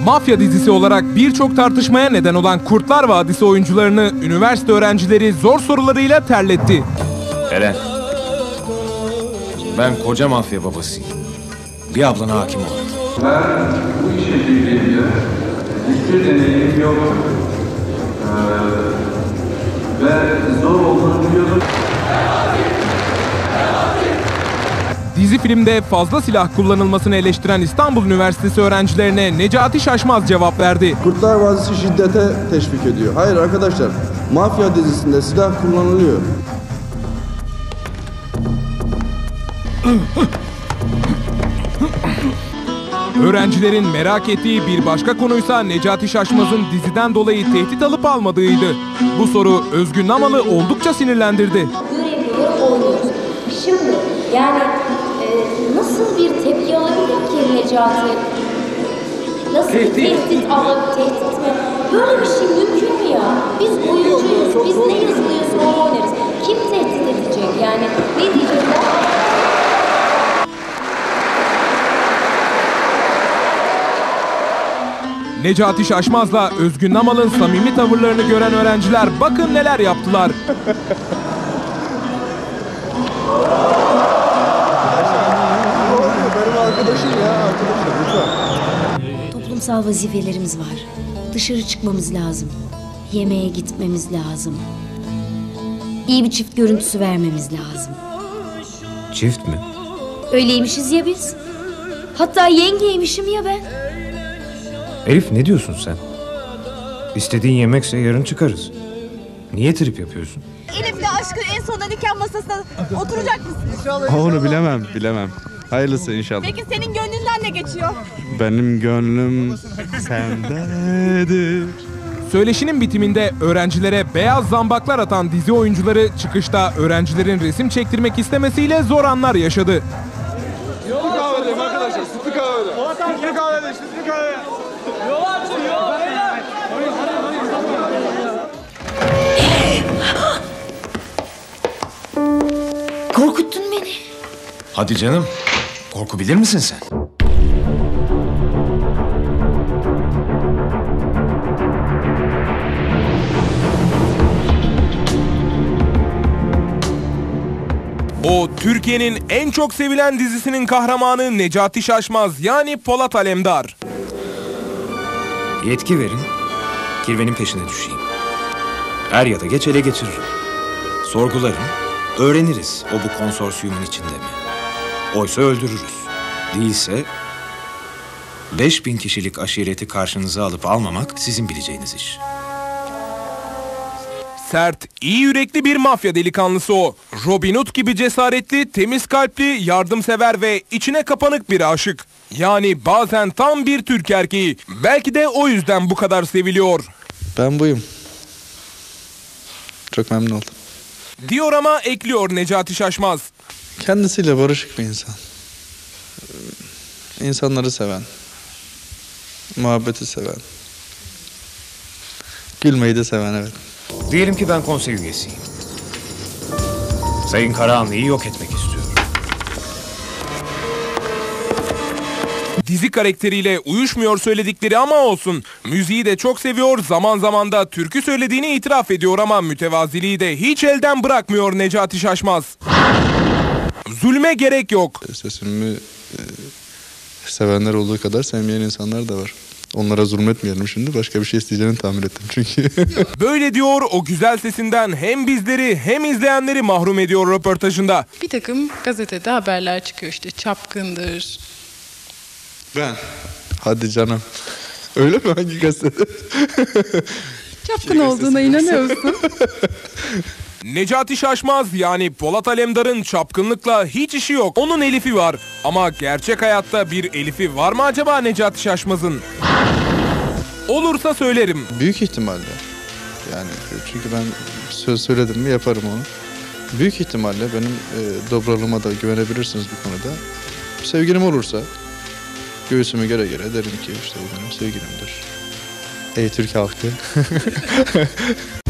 Mafya dizisi olarak birçok tartışmaya neden olan Kurtlar Vadisi oyuncularını üniversite öğrencileri zor sorularıyla terletti. Eren, ben koca mafya babasıyım. Bir ablana hakim ol. Ben bu işe girdiğimde hiçbir deneyim yoktu. Ve zor olduğunu biliyordum. Dizi filmde fazla silah kullanılmasını eleştiren İstanbul Üniversitesi öğrencilerine Necati Şaşmaz cevap verdi. Kurtlar Vadisi şiddete teşvik ediyor. Hayır arkadaşlar, mafya dizisinde silah kullanılıyor. Öğrencilerin merak ettiği bir başka konuysa Necati Şaşmaz'ın diziden dolayı tehdit alıp almadığıydı. Bu soru Özgün Namalı oldukça sinirlendirdi. Görevlileri oynuyoruz. Şimdi yani nasıl bir tepki alabilir ki Necati? Nasıl bir tehdit alabilir? Tehdit mi? Böyle bir şey mümkün mü ya? Biz oyuncuyuz. Biz ne yazılıyorsa onu oynarız. Kim tehdit edecek yani? Ne diyecekler? Necati Şaşmaz'la Özgün Namal'ın samimi tavırlarını gören öğrenciler bakın neler yaptılar. Benim arkadaşım ya, arkadaşım lütfen. Toplumsal vazifelerimiz var. Dışarı çıkmamız lazım. Yemeğe gitmemiz lazım. İyi bir çift görüntüsü vermemiz lazım. Çift mi? Öyleymişiz ya biz. Hatta yengeymişim ya ben. Elif, ne diyorsun sen? İstediğin yemekse yarın çıkarız. Niye trip yapıyorsun? Elif'le aşkın en sonunda nikah masasına oturacak mısın? Onu bilemem. Hayırlısı inşallah. Peki senin gönlünden ne geçiyor? Benim gönlüm sendedir. Söyleşinin bitiminde öğrencilere beyaz zambaklar atan dizi oyuncuları çıkışta öğrencilerin resim çektirmek istemesiyle zor anlar yaşadı. Sütlü kahvedeyim arkadaşlar, sütlü kahvede. Sütlü kahvede, sütlü kahvede. Yol açın, yol. Korkuttun beni. Hadi canım. Korku bilir misin sen? O Türkiye'nin en çok sevilen dizisinin kahramanı Necati Şaşmaz yani Polat Alemdar. Yetki verin, kirvenin peşine düşeyim. Er ya da geç ele geçiririm. Sorgularım, öğreniriz o bu konsorsiyumun içinde mi? Oysa öldürürüz. Değilse 5000 kişilik aşireti karşınıza alıp almamak sizin bileceğiniz iş. Sert, iyi yürekli bir mafya delikanlısı o. Robin Hood gibi cesaretli, temiz kalpli, yardımsever ve içine kapanık bir aşık. Yani bazen tam bir Türk erkeği. Belki de o yüzden bu kadar seviliyor. Ben buyum. Çok memnun oldum. Diyor ama ekliyor Necati Şaşmaz. Kendisiyle barışık bir insan. İnsanları seven. Muhabbeti seven. Gülmeyi de seven, evet. Diyelim ki ben konsey üyesiyim. Sayın Karahanlı'yı yok etmek istiyorum. Dizi karakteriyle uyuşmuyor söyledikleri ama olsun. Müziği de çok seviyor, zaman zaman da türkü söylediğini itiraf ediyor ama mütevaziliği de hiç elden bırakmıyor Necati Şaşmaz. Zulme gerek yok. Sesimi sevenler olduğu kadar sevmeyen insanlar da var. Onlara zulmetmeyelim şimdi. Başka bir şey isteyeceğini tahmin ettim çünkü. Böyle diyor, o güzel sesinden hem bizleri hem izleyenleri mahrum ediyor röportajında. Bir takım gazetede haberler çıkıyor işte çapkındır. Ben? Hadi canım. Öyle mi? Hangi gazetede? Çapkın olduğuna inanıyorsun. Necati Şaşmaz yani Polat Alemdar'ın çapkınlıkla hiç işi yok. Onun Elif'i var. Ama gerçek hayatta bir Elif'i var mı acaba Necati Şaşmaz'ın? Olursa söylerim. Büyük ihtimalle. Yani çünkü ben söz söyledim mi yaparım onu. Büyük ihtimalle benim dobralığıma da güvenebilirsiniz bu konuda. Sevgilim olursa göğsümü göre göre derim ki işte bu benim sevgilimdir. Ey Türk halkı.